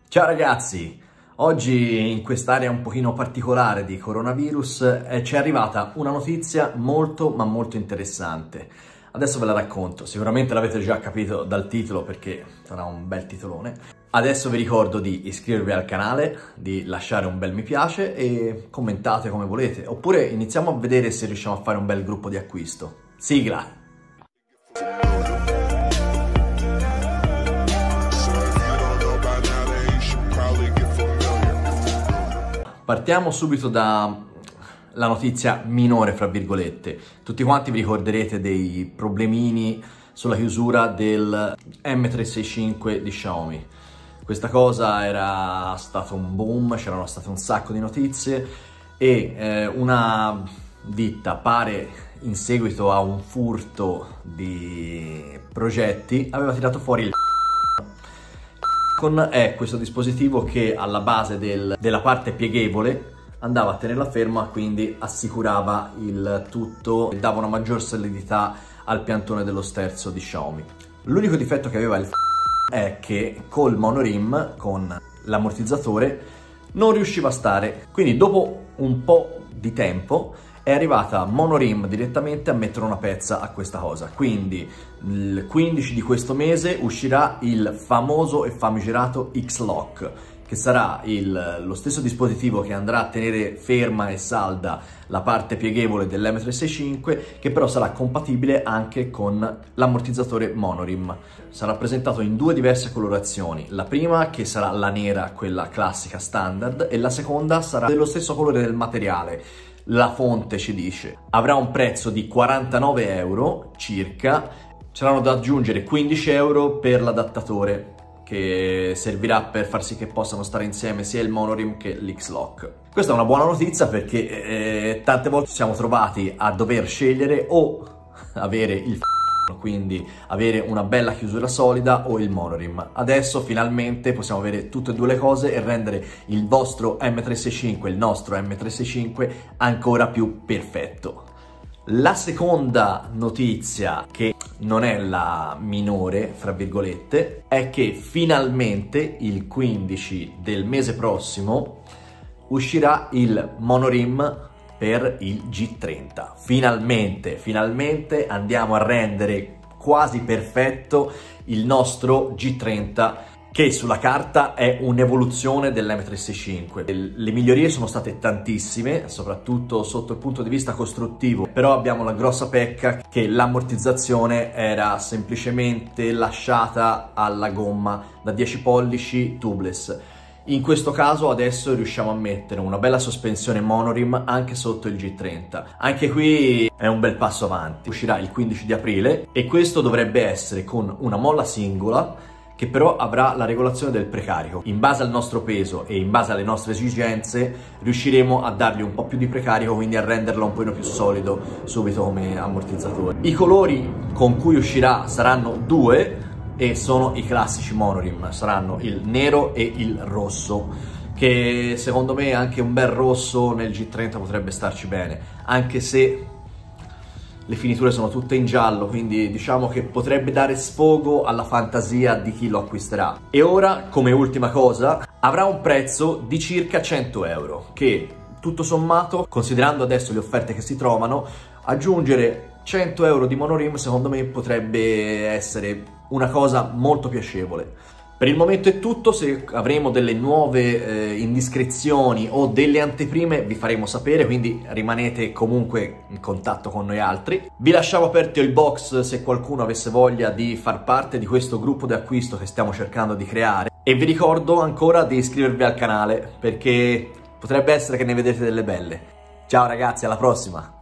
Ciao ragazzi, oggi in quest'area un pochino particolare di coronavirus ci è arrivata una notizia molto interessante. Adesso ve la racconto, sicuramente l'avete già capito dal titolo perché sarà un bel titolone. Adesso vi ricordo di iscrivervi al canale, di lasciare un bel mi piace e commentate come volete. Oppure iniziamo a vedere se riusciamo a fare un bel gruppo di acquisto. Sigla! Partiamo subito dalla notizia minore, fra virgolette. Tutti quanti vi ricorderete dei problemini sulla chiusura del M365 di Xiaomi. Questa cosa era stato un boom, c'erano state un sacco di notizie e una ditta, pare in seguito a un furto di progetti, aveva tirato fuori il è questo dispositivo che alla base della parte pieghevole andava a tenerla ferma, quindi assicurava il tutto e dava una maggior solidità al piantone dello sterzo di Xiaomi. L'unico difetto che aveva il è che col monorim, con l'ammortizzatore, non riusciva a stare, quindi dopo un po' di tempo è arrivata Monorim direttamente a mettere una pezza a questa cosa. Quindi il 15 di questo mese uscirà il famoso e famigerato X-Lock, che sarà lo stesso dispositivo che andrà a tenere ferma e salda la parte pieghevole dell'M365, che però sarà compatibile anche con l'ammortizzatore Monorim. Sarà presentato in due diverse colorazioni, la prima che sarà la nera, quella classica standard, e la seconda sarà dello stesso colore del materiale. La fonte ci dice avrà un prezzo di 49 euro circa, saranno da aggiungere 15 euro per l'adattatore che servirà per far sì che possano stare insieme sia il Monorim che l'X-Lock. Questa è una buona notizia perché tante volte ci siamo trovati a dover scegliere o avere il quindi avere una bella chiusura solida o il Monorim. Adesso finalmente possiamo avere tutte e due le cose e rendere il vostro M365, il nostro M365 ancora più perfetto. La seconda notizia, che non è la minore, fra virgolette, è che finalmente il 15 del mese prossimo uscirà il Monorim per il G30. Finalmente andiamo a rendere quasi perfetto il nostro G30, che sulla carta è un'evoluzione dell'M365. Le migliorie sono state tantissime, soprattutto sotto il punto di vista costruttivo, però abbiamo la grossa pecca che l'ammortizzazione era semplicemente lasciata alla gomma da 10 pollici tubeless. In questo caso adesso riusciamo a mettere una bella sospensione Monorim anche sotto il G30. Anche qui è un bel passo avanti. Uscirà il 15 di aprile e questo dovrebbe essere con una molla singola che però avrà la regolazione del precarico. In base al nostro peso e in base alle nostre esigenze riusciremo a dargli un po' più di precarico, quindi a renderlo un po' più solido subito come ammortizzatore. I colori con cui uscirà saranno due e sono i classici Monorim, saranno il nero e il rosso, che secondo me anche un bel rosso nel G30 potrebbe starci bene, anche se le finiture sono tutte in giallo, quindi diciamo che potrebbe dare sfogo alla fantasia di chi lo acquisterà. E ora, come ultima cosa, avrà un prezzo di circa 100 euro, che tutto sommato, considerando adesso le offerte che si trovano, aggiungere 100 euro di Monorim secondo me potrebbe essere una cosa molto piacevole. Per il momento è tutto. Se avremo delle nuove indiscrezioni o delle anteprime vi faremo sapere, quindi rimanete comunque in contatto con noi altri. Vi lasciamo aperto il box se qualcuno avesse voglia di far parte di questo gruppo di acquisto che stiamo cercando di creare, e vi ricordo ancora di iscrivervi al canale perché potrebbe essere che ne vedete delle belle. Ciao ragazzi, alla prossima!